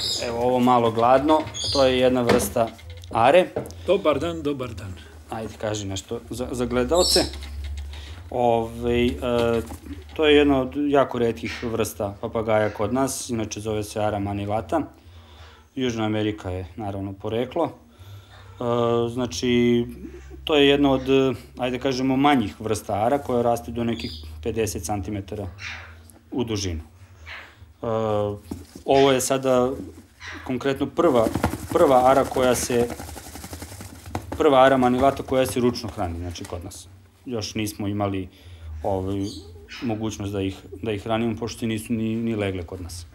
Evo ovo malo gladno, to je jedna vrsta are. Dobar dan, dobar dan. Ajde, kaži nešto za gledalce. To je jedna od jako retkih vrsta papagaja kod nas, inače zove se ara manilata. Južna Amerika je naravno poreklo. Znači, to je jedna od, ajde kažemo, manjih vrsta ara koja raste do nekih 50 cm u dužinu. Ovo je sada konkretno prva ara manilata koja se ručno hrani, znači kod nas. Još nismo imali mogućnost da ih hranimo, pošto nisu ni legle kod nas.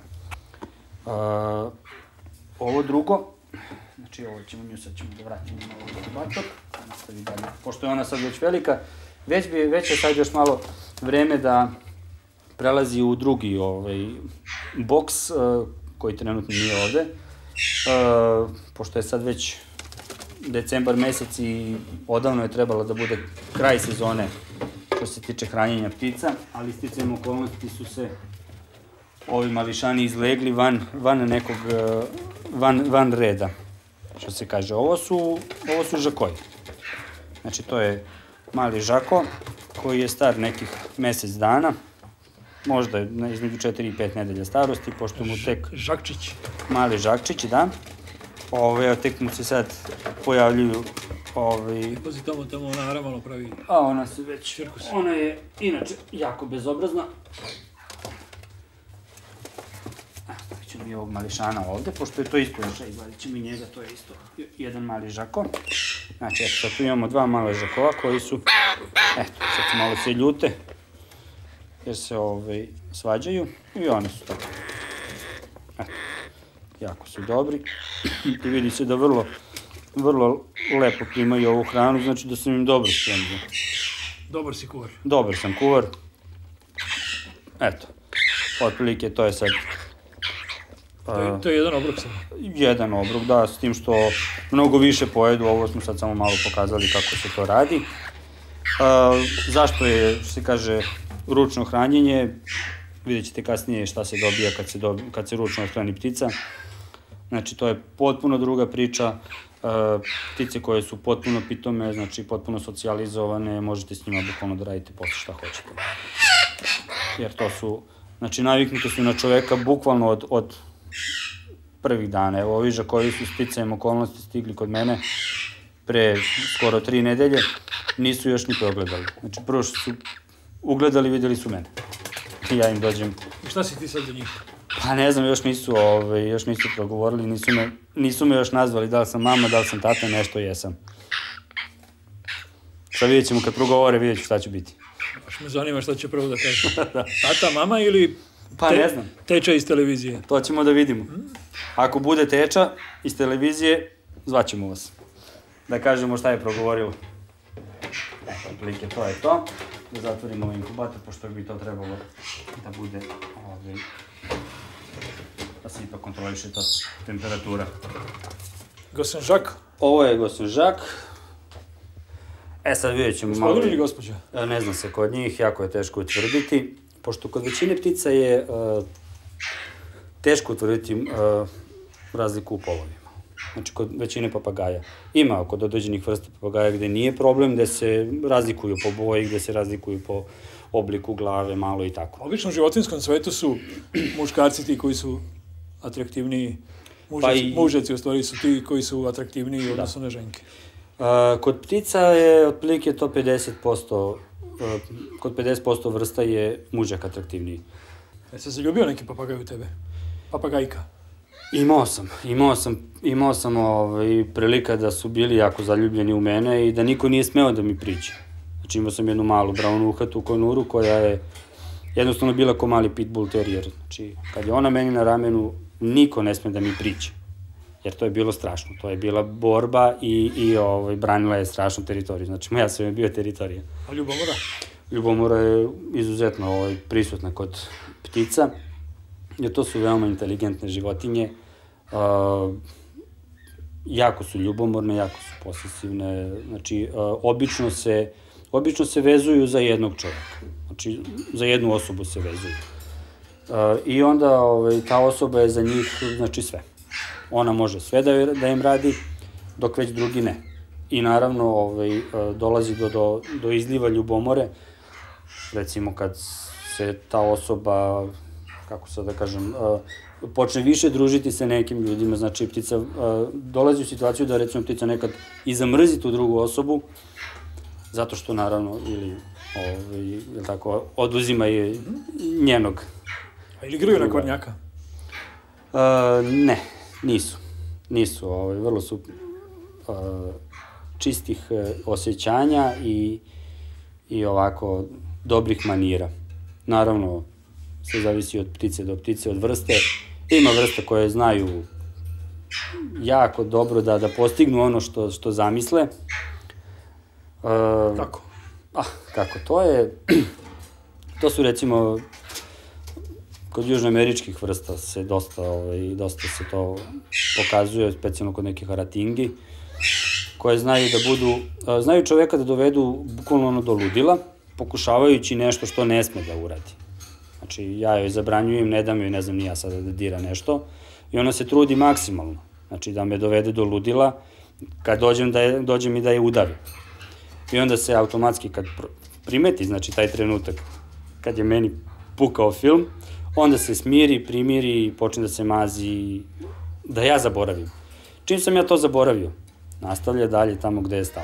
Ovo drugo, znači ovo ćemo nju, sad ćemo da vratimo na ovaj batok, nastavi dalje, pošto je ona sad već velika, već je sad još malo vreme da prelazi u drugi boks, koji trenutno nije ovde, pošto je sad već decembar mesec i odavno je trebalo da bude kraj sezone što se tiče hranjenja ptica, ali sticajem okolnosti su se ovi mališani izlegli van reda, što se kaže. Ovo su žakoji. Znači, to je mali žako koji je star nekih mesec dana, možda između 4 i 5 nedelja starosti, pošto mu tek... Žakčić. Mali žakčić, da. Tek mu se sad pojavljuju Pazi, tamo ona ara malo pravi... A ona se već... Ona je inače jako bezobrazna. Stavit ćemo i ovog mališana ovde, pošto je to isto još, izvadit ćemo i njega, to je isto jedan mali žako. Znači, eto, sad tu imamo dva male žakova koji su, eto, sad se malo se ljute, jer se svađaju i oni su tako. Eto, jako su dobri i vidi se da vrlo lepo primaju ovu hranu, znači da sam im dobro spremio. Dobar si kuvar. Dobar sam kuvar. Eto, otprilike to je sad... To je jedan obrok samo? Jedan obrok, da, s tim što mnogo više pojedu, ovo smo sad samo malo pokazali kako se to radi. Zašto je, što se kaže, ručno hranjenje, vidjet ćete kasnije šta se dobija kad se ručno odhrani ptica. Znači, to je potpuno druga priča. Ptice koje su potpuno pitome, znači potpuno socijalizovane, možete s njima bukvalno da radite posle šta hoćete. Jer to su, znači naviknuti su na čoveka bukvalno od prvih dana. Evo, ovi žakovi su sticajem okolnosti stigli kod mene pre skoro 3 nedelje, nisu još ni progledali. Znači, prvo što su ugledali, videli su mene. I ja im dođem. I šta si ti sad za njih? Pa ne znam, još nisu progovorili, nisu me još nazvali da li sam mama, da li sam tata, nešto jesam. Sad vidjet ćemo kad progovore, vidjet ću šta će biti. Baš me zanima šta će prvo da kažu. Tata, mama ili pa ne znam. Teča iz televizije? To ćemo da vidimo. Ako bude teča iz televizije, zvaćemo vas. Da kažemo šta je progovorilo. Eto, otprilike to je to. Da zatvorimo inkubator, pošto bi to trebalo da bude da se ipak kontroliše ta temperatura. Gosenžak? Ovo je gosenžak. Sad vidjet ćemo malo... Gospodin ili gospođa? Ne znam se kod njih, jako je teško utvrditi. Pošto kod većine ptica je teško utvrditi razliku u polovima. Znači, kod većine papagaja. Ima kod određenih vrsta papagaja gde nije problem, gde se razlikuju po boji, gde se razlikuju po obliku glave, malo i tako. Obično u životinskom svetu su muškarci ti koji su atraktivniji, mužaci u stvari su ti koji su atraktivniji odnosno na ženke. Kod ptica je otprilike to 50%, kod 50% vrsta je mužak atraktivniji. Jesi se ljubio neki papagaj u tebe? Papagajka? Imao sam prilika da su bili jako zaljubljeni u mene i da niko nije smeo da mi priđe. Znači imao sam jednu malu braunuhatu konuru koja je jednostavno bila ko mali pitbull terrier. Znači kad je ona meni na ramenu, niko ne sme da mi priđe. Jer to je bilo strašno. To je bila borba i branila je strašnu teritoriju. Znači moja sam je bio teritorija. A ljubomora? Ljubomora je izuzetno prisutna kod ptica. Jer to su veoma inteligentne životinje. Jako su ljubomorne, jako su posesivne. Znači, obično se vezuju za jednog čoveka. Znači, za jednu osobu se vezuju. I onda ta osoba je za njih, znači, sve. ona može sve da im radi, dok već drugi ne. I naravno dolazi do izliva ljubomore, recimo kad se ta osoba, kako sad da kažem, počne više družiti sa nekim ljudima, znači ptica dolazi u situaciju da recimo ptica nekad i zamrzi tu drugu osobu, zato što naravno ili tako, oduzima je njenog. A ili igraju na kornjaka? Ne, nisu, vrlo su čistih osjećanja i ovako dobrih manira. Naravno, sve zavisi od ptice do ptice, od vrste. Ima vrste koje znaju jako dobro da postignu ono što zamisle. Kako? Kako, to su recimo, kod južnoameričkih vrsta se dosta se to pokazuje, specijalno kod nekih aratingi, koje znaju čoveka da dovedu bukvalno do ludila, pokušavajući nešto što ne sme da uradi. Znači, ja joj zabranjujem, ne dam joj, ne znam ni ja sada da dira nešto, i ona se trudi maksimalno, znači da me dovede do ludila, kad dođem i da je udavim. I onda se automatski, kad primeti, znači taj trenutak, kad je meni pukao film, onda se smiri, primiri i počne da se mazi, da ja zaboravim. Čim sam ja to zaboravio, nastavlja dalje tamo gde je stala.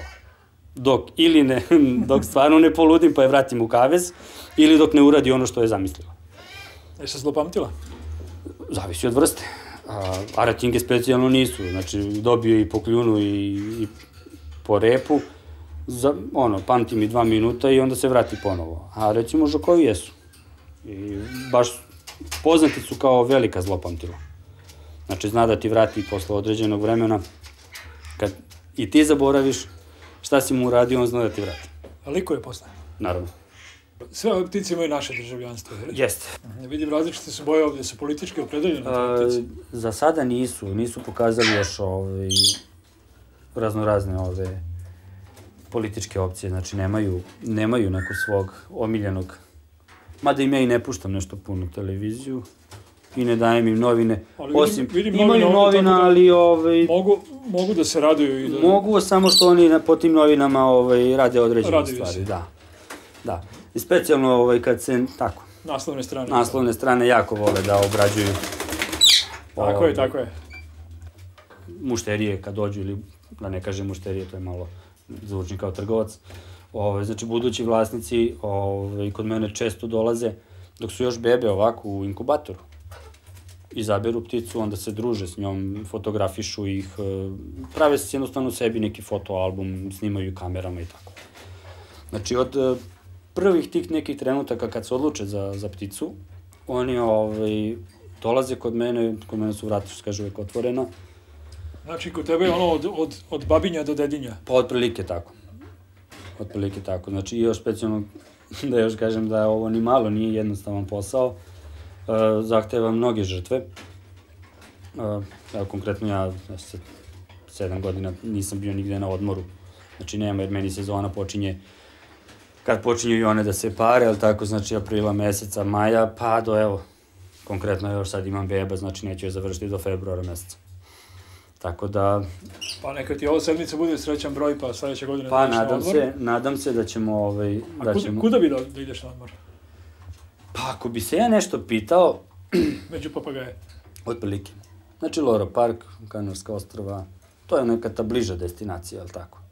Dok stvarno ne poludim pa je vratim u kavez, ili dok ne uradi ono što je zamislila. Je se zlopamtila? Zavisi od vrste. Aratinge specijalno nisu, znači dobio i po kljunu i po repu, pamti mi 2 minuta i onda se vrati ponovo. A recimo žakovi jesu. I baš poznati su kao velika zlopamtila. Znači zna da ti vrati posle određenog vremena, kad i ti zaboraviš šta si mu uradio, on zna da ti vrati. A liko je posle? Naravno. Sve ove ptice imaju naše državljanstvo, je li? Jeste. Vidim, različite su boje ovdje, su politički opredeljene te ptice. Za sada nisu pokazali još raznorazne političke opcije, znači nemaju nekog svog omiljenog, mada im ja i ne puštam nešto puno televiziju i ne dajem im novine, osim imaju novina, ali mogu da se raduju i da... Mogu, samo što oni po tim novinama rade određene stvari, da. I specijalno kad se, tako, naslovne strane jako vole da obrađuju. Tako je. Mušterije kad dođu, ili da ne kažem mušterije, to je malo zvučni kao trgovac. Znači, budući vlasnici kod mene često dolaze, dok su još bebe ovako u inkubatoru. Izaberu pticu, onda se druže s njom, fotografišu ih, prave se jednostavno sebi neki fotoalbum, snimaju kamerama i tako. Znači, od prvih tih nekih trenutaka kad se odluče za pticu, oni dolaze kod mene su vrata, što se kaže, uvek otvorena. Znači, kod tebe je ono od babinja do dedinja? Pa, otprilike tako. Znači, i još specijalno, da još kažem da ovo ni malo nije jednostavan posao, zahteva mnoge žrtve. Evo, konkretno ja 7 godina nisam bio nigde na odmoru. Znači, nema, jer meni sezona počinje kad počinju i one da se pare, ali tako, znači, aprila meseca, maja, pa do, evo, konkretno još sad imam beba, znači neću je završiti do februara meseca. Tako da... Pa neka ti ova sedmica bude srećan broj, pa sledeće godine da ideš na odmor. Pa nadam se da ćemo... A kuda bi da ideš na odmor? Pa ako bi se ja nešto pitao... Među papagaje? Otprilike. Znači Loro Park, Kanarska ostrva, to je neka ta bliža destinacija, ali tako.